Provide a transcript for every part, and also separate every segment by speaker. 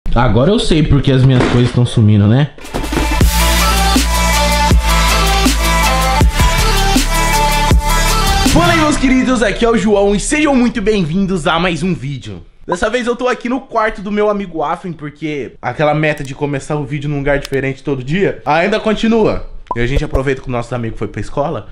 Speaker 1: Agora eu sei porque as minhas coisas estão sumindo, né? Fala aí, meus queridos, aqui é o João e sejam muito bem-vindos a mais um vídeo. Dessa vez eu tô aqui no quarto do meu amigo Afrin, porque aquela meta de começar o vídeo num lugar diferente todo dia ainda continua. E a gente aproveita que o nosso amigo foi pra escola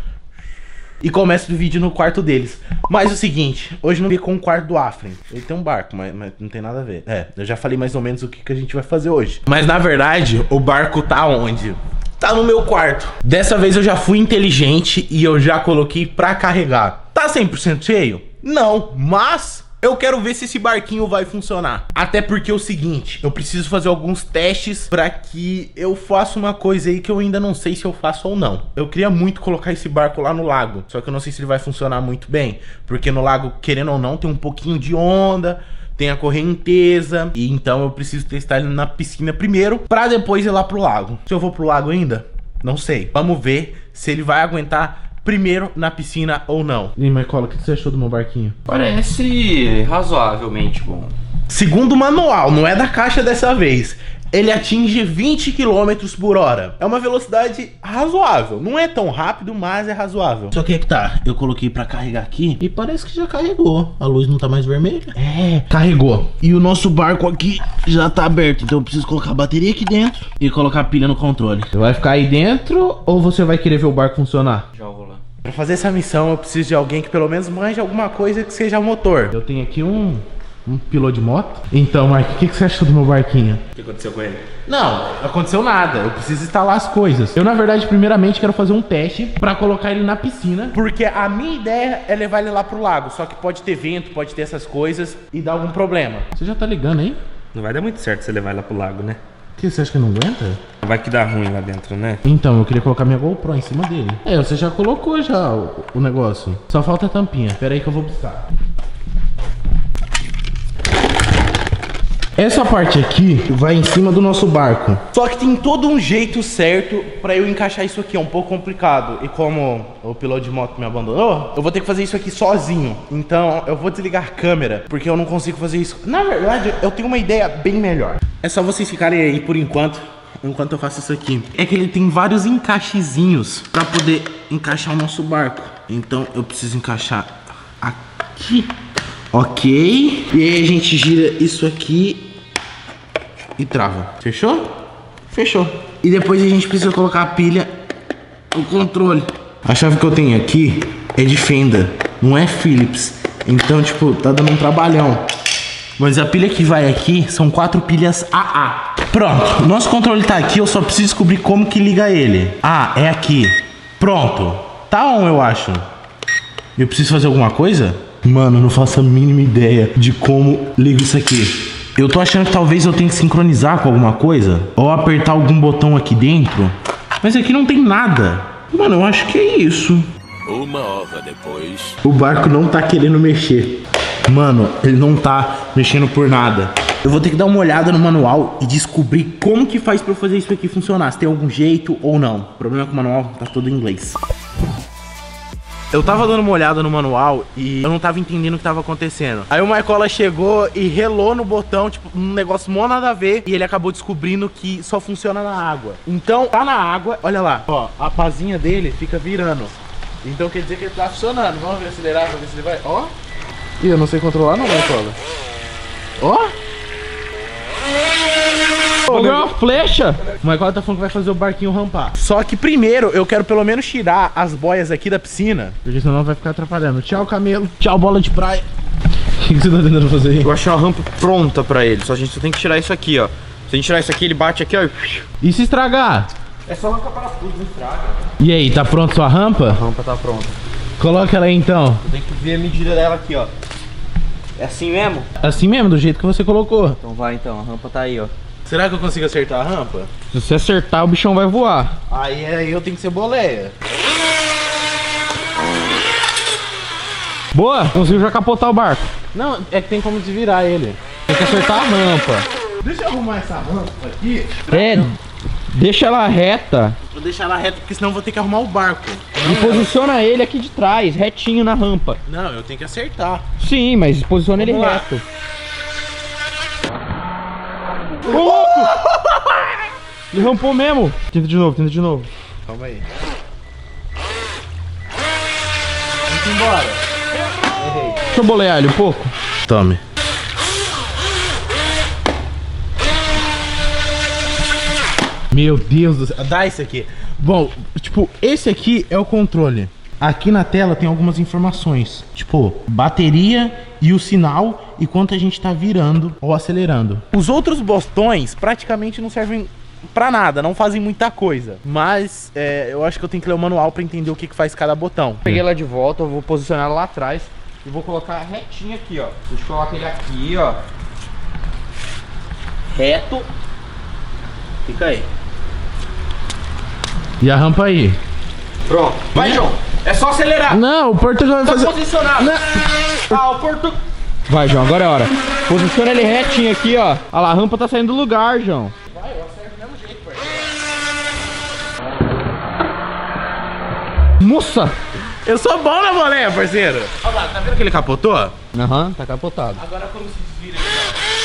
Speaker 1: e começa o vídeo no quarto deles. Mas é o seguinte, hoje não vi com o quarto do Afrin. Ele tem um barco, mas não tem nada a ver. Eu já falei mais ou menos o que a gente vai fazer hoje. Mas na verdade, o barco tá onde? Tá no meu quarto. Dessa vez eu já fui inteligente e eu já coloquei pra carregar. Tá 100% cheio? Não, mas eu quero ver se esse barquinho vai funcionar. Até porque é o seguinte, eu preciso fazer alguns testes pra que eu faça uma coisa aí que eu ainda não sei se eu faço ou não. Eu queria muito colocar esse barco lá no lago, só que eu não sei se ele vai funcionar muito bem, porque no lago, querendo ou não, tem um pouquinho de onda, tem a correnteza, e então eu preciso testar ele na piscina primeiro, pra depois ir lá pro lago. Se eu vou pro lago ainda, não sei. Vamos ver se ele vai aguentar primeiro na piscina ou não. E aí, Marcola, o que você achou do meu barquinho?
Speaker 2: Parece razoavelmente bom.
Speaker 1: Segundo o manual, não é da caixa dessa vez, ele atinge 20 km por hora. É uma velocidade razoável. Não é tão rápido, mas é razoável. Só que é que tá, eu coloquei pra carregar aqui e parece que já carregou. A luz não tá mais vermelha. Carregou. E o nosso barco aqui já tá aberto, então eu preciso colocar a bateria aqui dentro e colocar a pilha no controle. Você vai ficar aí dentro ou você vai querer ver o barco funcionar?
Speaker 2: Já vou lá.
Speaker 1: Pra fazer essa missão eu preciso de alguém que pelo menos manje alguma coisa que seja motor. Eu tenho aqui um piloto de moto. Então, Mark, o que você achou do meu barquinho?
Speaker 2: O que aconteceu com ele?
Speaker 1: Não aconteceu nada, eu preciso instalar as coisas. Eu, na verdade, primeiramente quero fazer um teste pra colocar ele na piscina, porque a minha ideia é levar ele lá pro lago. Só que pode ter vento, pode ter essas coisas e dar algum problema. Você já tá ligando aí?
Speaker 2: Não vai dar muito certo você levar ela pro lago, né?
Speaker 1: O que, você acha que não aguenta?
Speaker 2: Vai que dá ruim lá dentro, né?
Speaker 1: Então, eu queria colocar minha GoPro em cima dele. Você já colocou já o negócio. Só falta a tampinha. Pera aí que eu vou buscar. Essa parte aqui vai em cima do nosso barco. Só que tem todo um jeito certo pra eu encaixar isso aqui. É um pouco complicado. E como o piloto de moto me abandonou, eu vou ter que fazer isso aqui sozinho. Então eu vou desligar a câmera, porque eu não consigo fazer isso. Na verdade, eu tenho uma ideia bem melhor. É só vocês ficarem aí por enquanto eu faço isso aqui. É que ele tem vários encaixezinhos pra poder encaixar o nosso barco. Então eu preciso encaixar aqui. Ok. E aí a gente gira isso aqui e trava. Fechou? Fechou. E depois a gente precisa colocar a pilha no controle. A chave que eu tenho aqui é de fenda, não é Phillips. Então, tipo, tá dando um trabalhão. Mas a pilha que vai aqui são 4 pilhas AA. Pronto, nosso controle tá aqui, eu só preciso descobrir como que liga ele. É aqui. Pronto. Tá on, eu acho. Eu preciso fazer alguma coisa? Mano, não faço a mínima ideia de como liga isso aqui. Eu tô achando que talvez eu tenha que sincronizar com alguma coisa, ou apertar algum botão aqui dentro. Mas aqui não tem nada. Mano, eu acho que é isso.
Speaker 3: Uma hora depois.
Speaker 1: O barco não tá querendo mexer. Mano, ele não tá mexendo por nada. Eu vou ter que dar uma olhada no manual e descobrir como que faz pra eu fazer isso aqui funcionar. Se tem algum jeito ou não. O problema é que o manual tá todo em inglês. Eu tava dando uma olhada no manual e eu não tava entendendo o que tava acontecendo. Aí o Marcola chegou e relou no botão, tipo, um negócio mó nada a ver. E ele acabou descobrindo que só funciona na água. Então, tá na água, olha lá, ó, a pazinha dele fica virando. Então quer dizer que ele tá funcionando. Vamos ver acelerar pra ver se ele vai, ó. Ih, eu não sei controlar não, Marcola. Ó.
Speaker 4: Olha uma flecha.
Speaker 1: O Marcola tá falando que vai fazer o barquinho rampar. Só que primeiro eu quero pelo menos tirar as boias aqui da piscina, porque senão vai ficar atrapalhando. Tchau, camelo. Tchau, bola de praia. O que você tá tentando fazer aí?
Speaker 2: Eu achei uma rampa pronta pra ele, só a gente só tem que tirar isso aqui, ó. Se a gente tirar isso aqui, ele bate aqui, ó.
Speaker 1: E se estragar?
Speaker 2: É só arrancar parafuso, não estraga.
Speaker 1: E aí, tá pronto sua rampa?
Speaker 2: A rampa tá pronta.
Speaker 1: Coloca ela aí então.
Speaker 2: Tem que ver a medida dela aqui, ó. É assim mesmo?
Speaker 1: Assim mesmo, do jeito que você colocou.
Speaker 2: Então vai então, a rampa tá aí, ó.
Speaker 1: Será que eu consigo acertar a rampa?
Speaker 4: Se você acertar, o bichão vai voar.
Speaker 1: Aí eu tenho que ser boleia.
Speaker 4: Boa, conseguiu já capotar o barco.
Speaker 1: Não, é que tem como desvirar ele.
Speaker 4: Tem que acertar a rampa.
Speaker 1: Deixa eu arrumar essa rampa aqui.
Speaker 4: Deixa ela reta.
Speaker 1: Vou deixar ela reta, porque senão eu vou ter que arrumar o barco.
Speaker 4: E posiciona ele aqui de trás, retinho na rampa.
Speaker 1: Não, eu tenho que acertar.
Speaker 4: Sim, mas posiciona ele
Speaker 1: Vamos lá.
Speaker 4: reto. Ô, louco! Ele rampou mesmo. Tenta de novo.
Speaker 1: Calma aí. Vamos embora. Errei.
Speaker 4: Deixa eu bolear ele um pouco.
Speaker 1: Tome. Meu Deus do céu. Dá isso aqui. Bom, tipo, esse aqui é o controle. Aqui na tela tem algumas informações. Tipo, bateria e o sinal e quanto a gente tá virando ou acelerando. Os outros botões praticamente não servem pra nada, não fazem muita coisa. Mas eu acho que eu tenho que ler o manual pra entender o que faz cada botão.
Speaker 4: Peguei ela de volta, eu vou posicionar ela lá atrás. E vou colocar retinho aqui, ó. A gente coloca ele aqui, ó. Reto.
Speaker 1: Fica aí. E a rampa aí.
Speaker 2: Pronto. Vai, João. É só acelerar.
Speaker 1: Não, o Portugal vai
Speaker 2: Tá
Speaker 1: fazer...
Speaker 2: posicionado.
Speaker 1: Não.
Speaker 2: Ah, o Porto...
Speaker 4: Vai, João, agora é a hora. Posiciona ele retinho aqui, ó. Olha lá, a rampa tá saindo do lugar, João.
Speaker 1: Vai, eu acerto do mesmo jeito, parceiro.
Speaker 4: Moça!
Speaker 1: Eu sou bom na boleia, parceiro. Olha lá, tá vendo que ele capotou?
Speaker 4: Aham, tá capotado.
Speaker 1: Agora como se desvira aqui,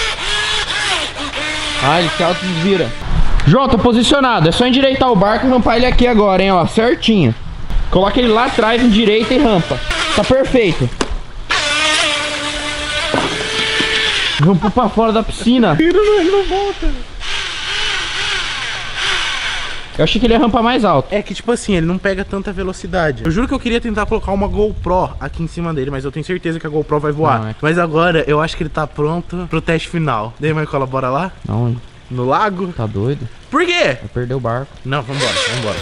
Speaker 4: Ah, ele se auto-desvira. João, tô posicionado. É só endireitar o barco e rampar ele aqui agora, hein, ó. Certinho. Coloca ele lá atrás, endireita e rampa. Tá perfeito. Rampou pra fora da piscina.
Speaker 1: Ele não volta.
Speaker 4: Eu achei que ele ia rampar mais alto.
Speaker 1: É que tipo assim, ele não pega tanta velocidade. Eu juro que eu queria tentar colocar uma GoPro aqui em cima dele, mas eu tenho certeza que a GoPro vai voar.
Speaker 4: Não, é.
Speaker 1: Mas agora eu acho que ele tá pronto pro teste final. Daí, Marcola, bora lá?
Speaker 4: Não,
Speaker 1: No lago?
Speaker 4: tá doido?
Speaker 1: Por quê?
Speaker 4: Vai perder o barco.
Speaker 1: Não, vambora.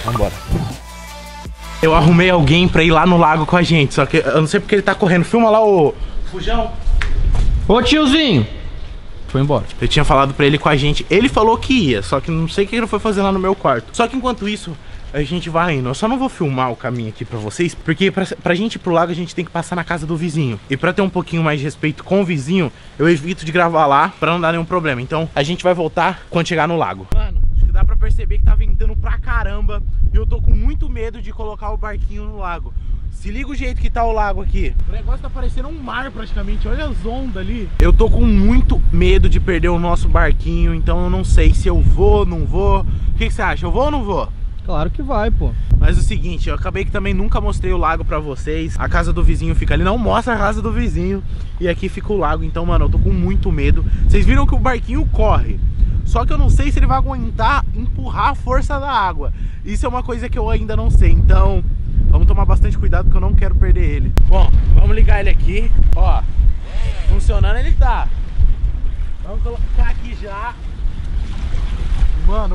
Speaker 1: Eu arrumei alguém pra ir lá no lago com a gente, só que eu não sei porque ele tá correndo. Filma lá o Fujão.
Speaker 4: Ô, tiozinho! Foi embora.
Speaker 1: Eu tinha falado pra ele com a gente. Ele falou que ia, só que não sei o que ele foi fazer lá no meu quarto. Só que enquanto isso, a gente vai indo. Eu só não vou filmar o caminho aqui pra vocês, porque pra gente ir pro lago, a gente tem que passar na casa do vizinho. E pra ter um pouquinho mais de respeito com o vizinho, eu evito de gravar lá pra não dar nenhum problema. Então, a gente vai voltar quando chegar no lago. Mano, acho que dá pra perceber que tá ventando pra caramba. E eu tô com muito medo de colocar o barquinho no lago. Se liga o jeito que tá o lago aqui. O negócio tá parecendo um mar praticamente. Olha as ondas ali. Eu tô com muito medo de perder o nosso barquinho. Então eu não sei se eu vou, não vou. O que você acha? Eu vou ou não vou?
Speaker 4: Claro que vai, pô.
Speaker 1: Mas o seguinte, eu acabei que também nunca mostrei o lago pra vocês. A casa do vizinho fica ali. Não mostra a casa do vizinho. E aqui fica o lago. Então, mano, eu tô com muito medo. Vocês viram que o barquinho corre. Só que eu não sei se ele vai aguentar empurrar a força da água. Isso é uma coisa que eu ainda não sei. Então... vamos tomar bastante cuidado porque eu não quero perder ele. Bom, vamos ligar ele aqui. Ó, funcionando ele tá. Vamos colocar aqui já. Mano.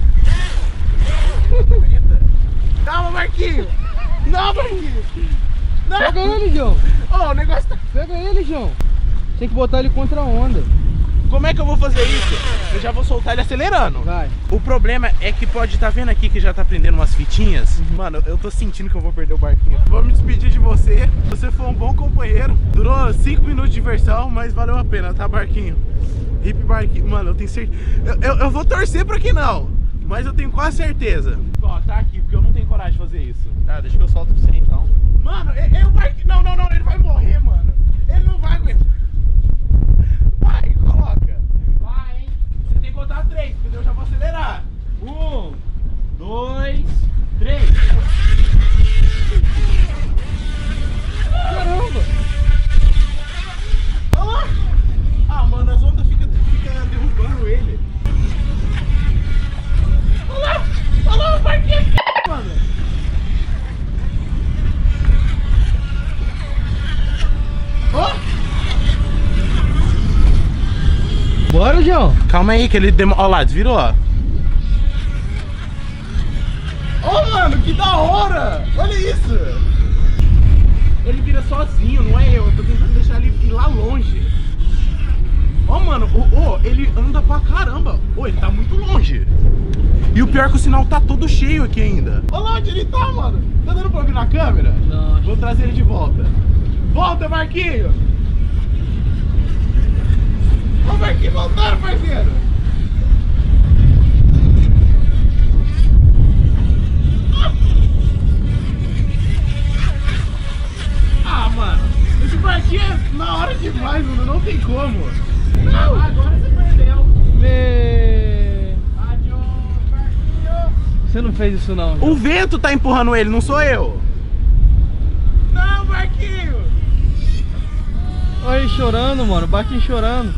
Speaker 1: Calma, Marquinhos. Não, Marquinhos. Não.
Speaker 4: Pega ele, João.
Speaker 1: Ó, o negócio tá...
Speaker 4: Pega ele, João. Tem que botar ele contra a onda.
Speaker 1: Como é que eu vou fazer isso? Eu já vou soltar ele acelerando.
Speaker 4: Vai.
Speaker 1: O problema é que pode estar vendo aqui que já tá prendendo umas fitinhas. Mano, eu tô sentindo que eu vou perder o barquinho. Vou me despedir de você. Você foi um bom companheiro. Durou 5 minutos de diversão, mas valeu a pena, tá, barquinho? Hip barquinho. Mano, eu tenho certeza. Eu vou torcer pra que não, mas eu tenho quase certeza. Ó, tá aqui, porque eu não tenho coragem de fazer isso.
Speaker 2: Tá, deixa que eu solto pra você então.
Speaker 1: Mano, o barquinho... Não, ele vai morrer, mano. Ele não vai aguentar. Vai, coloca. Vai, hein? Você tem que contar 3, porque eu já vou acelerar.
Speaker 4: 1, 2, 3. Caramba!
Speaker 1: Olha lá. Ah, mano, as ondas ficam derrubando ele. Olha lá o barquinho aqui, mano. Ó.
Speaker 4: Bora, João.
Speaker 1: Calma aí que ele demora. Olha lá, desvirou, ó. Ó, mano, que da hora! Olha isso! Ele vira sozinho, não é eu. Eu tô tentando deixar ele ir lá longe. Ó, mano, ele anda pra caramba. Ele tá muito longe. E o pior é que o sinal tá todo cheio aqui ainda. Olha lá onde ele tá, mano. Tá dando pra ouvir na câmera?
Speaker 4: Não.
Speaker 1: Vou trazer ele de volta. Volta, Marquinhos! Ó, o Marquinhos voltando, parceiro! Ah, mano, esse barquinho é na hora demais, mano, não tem como. Não, agora você perdeu.
Speaker 4: não fez isso não.
Speaker 1: O vento tá empurrando ele, não sou eu. Não, barquinho.
Speaker 4: Olha ele chorando, mano. O barquinho chorando.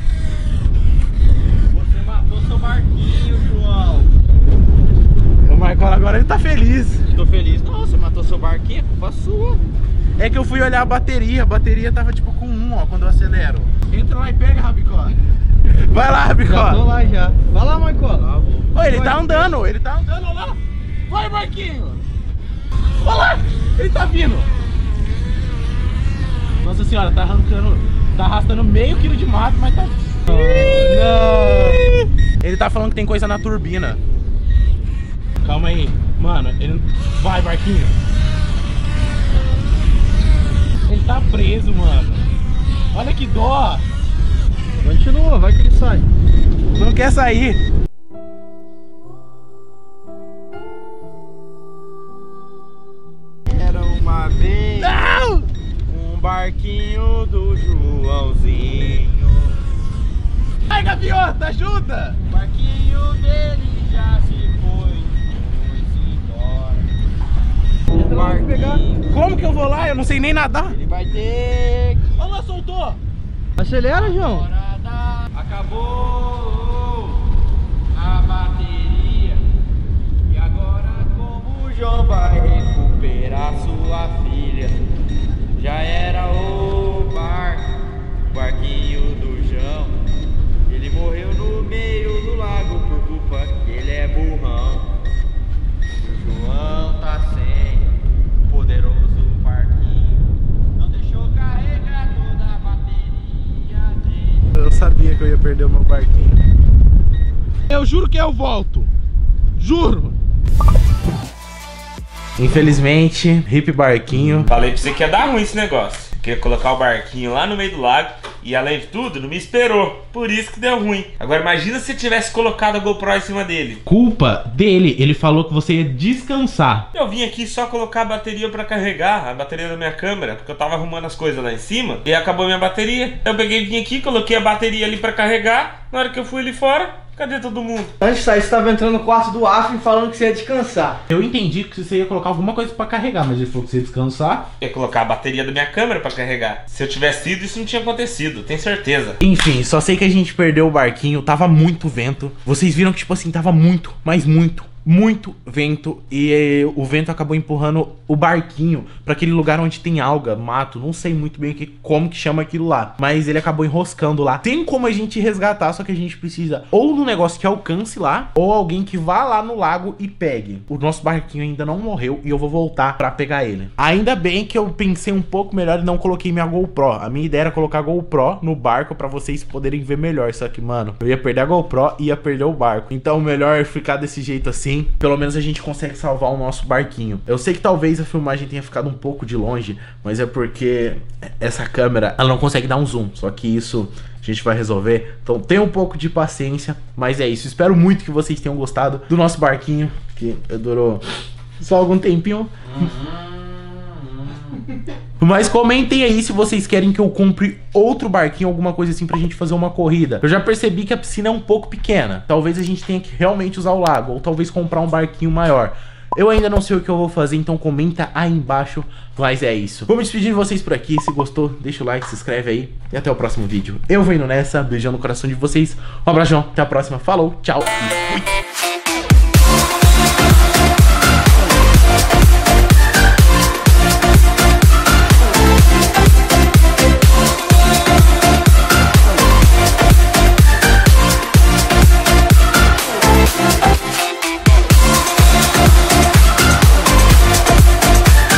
Speaker 2: Você matou seu barquinho, João.
Speaker 1: O Marcola agora ele tá feliz.
Speaker 2: Tô feliz. Não, você matou seu barquinho, é culpa sua.
Speaker 1: É que eu fui olhar a bateria tava tipo com 1, ó, quando eu acelero. Entra lá e pega, Rabicó. Vai lá, Rabicó.
Speaker 4: Já tô lá já. Vai lá, Marcola.
Speaker 1: Oi, ele tá andando, olha lá. Vai, barquinho. Olha lá, ele tá vindo. Nossa senhora, tá arrastando meio quilo de mato, mas tá...
Speaker 4: Não.
Speaker 1: Ele tá falando que tem coisa na turbina. Calma aí, mano, ele... Vai, barquinho. Ele tá preso, mano. Olha que dó.
Speaker 4: Continua, vai que ele sai.
Speaker 1: Não quer sair.
Speaker 2: Era uma vez
Speaker 1: Não!
Speaker 2: um barquinho do Joãozinho.
Speaker 1: Ai, gaviota, ajuda!
Speaker 2: O barquinho dele já se foi embora. O barquinho,
Speaker 1: Como que eu vou lá? Eu não sei nem nadar.
Speaker 2: ele vai ter que...
Speaker 1: Olha lá, soltou.
Speaker 4: Acelera, João.
Speaker 2: Acabou a bateria. E agora como o João vai recuperar sua filha? Já era o barquinho do João. Ele morreu no meio do lago por culpa que ele é burrão. O João tá sem o poderoso barquinho. Não deixou carregar toda a bateria dele.
Speaker 1: Eu sabia que eu ia perder o meu barquinho. Eu juro que eu volto. Juro. Infelizmente, hip barquinho.
Speaker 5: Falei pra você que ia dar ruim esse negócio. Queria colocar o barquinho lá no meio do lago e, além de tudo, não me esperou. Por isso que deu ruim. Agora imagina se tivesse colocado a GoPro em cima dele.
Speaker 1: Culpa dele, ele falou que você ia descansar.
Speaker 5: Eu vim aqui só colocar a bateria pra carregar, a bateria da minha câmera, porque eu tava arrumando as coisas lá em cima e acabou minha bateria. Eu peguei, vim aqui, coloquei a bateria ali pra carregar. Na hora que eu fui ali fora, cadê todo mundo?
Speaker 4: Antes de sair, você tava entrando no quarto do Afro falando que você ia descansar.
Speaker 1: Eu entendi que você ia colocar alguma coisa pra carregar, mas ele falou que você ia descansar.
Speaker 5: Eu ia colocar a bateria da minha câmera pra carregar. Se eu tivesse ido, isso não tinha acontecido, tenho certeza.
Speaker 1: Enfim, só sei que a gente perdeu o barquinho, tava muito vento. Vocês viram que, tipo assim, tava muito, mas muito vento. E o vento acabou empurrando o barquinho pra aquele lugar onde tem alga, mato. Não sei muito bem como que chama aquilo lá, mas ele acabou enroscando lá. Tem como a gente resgatar, só que a gente precisa ou de um negócio que alcance lá, ou alguém que vá lá no lago e pegue. O nosso barquinho ainda não morreu e eu vou voltar pra pegar ele. Ainda bem que eu pensei um pouco melhor e não coloquei minha GoPro. A minha ideia era colocar a GoPro no barco pra vocês poderem ver melhor. Só que, mano, eu ia perder a GoPro e ia perder o barco. Então, melhor ficar desse jeito assim. Pelo menos a gente consegue salvar o nosso barquinho. Eu sei que talvez a filmagem tenha ficado um pouco de longe, mas é porque essa câmera, ela não consegue dar um zoom. Só que isso a gente vai resolver. Então tenha um pouco de paciência. Mas é isso, espero muito que vocês tenham gostado do nosso barquinho, que durou só algum tempinho. Mas comentem aí se vocês querem que eu compre outro barquinho, alguma coisa assim pra gente fazer uma corrida. Eu já percebi que a piscina é um pouco pequena. Talvez a gente tenha que realmente usar o lago, ou talvez comprar um barquinho maior. Eu ainda não sei o que eu vou fazer, então comenta aí embaixo. Mas é isso. Vou me despedir de vocês por aqui. Se gostou, deixa o like, se inscreve aí. E até o próximo vídeo. Eu vou indo nessa, beijão no coração de vocês. Um abração, até a próxima. Falou, tchau e fui.